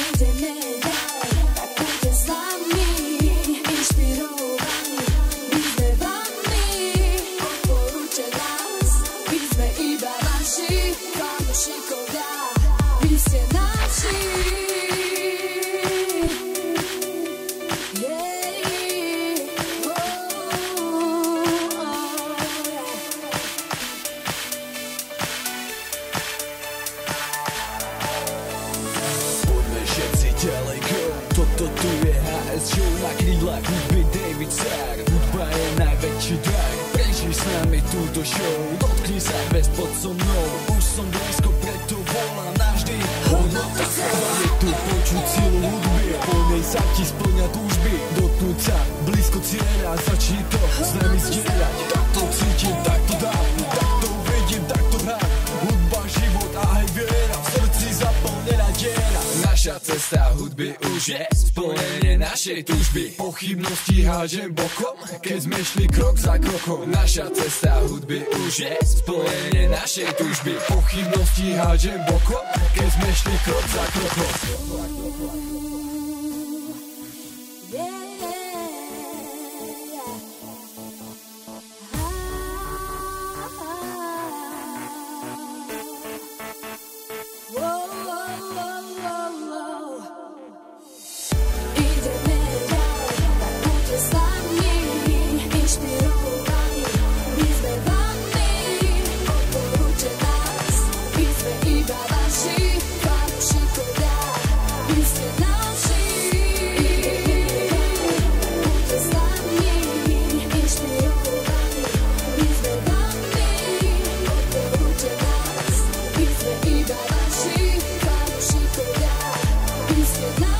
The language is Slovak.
Ideme dalej, tak buďte s nami, inšpirovaní, my sme vami, podporujte nás, my sme iba vaši fanúšikovia, vy ste naši. Všetci ďalej go, toto tu je HS show, na krídlach hudby David Sár. Hudba je najväčší dar, prežij s nami túto show, dotkni sa hviezd pod so mnou, už som blízko, preto volám navždy. Hodnota slova je tu počuť silu hudby, po nej sa ti splňa túžby, dotknúť sa blízko cieľa, začni to s nami zdieľať. Takto cítim, takto dám, takto vidím, takto hrám, hudba, život a aj viera, v srdci zaplnená diera. Naša cesta hudby už je splnenie našej túžby, pochybnosti hážem bokom, keď sme šli krok za krokom. Naša cesta hudby už je splnenie našej túžby, pochybnosti hážem bokom, keď sme šli krok za krokom. It's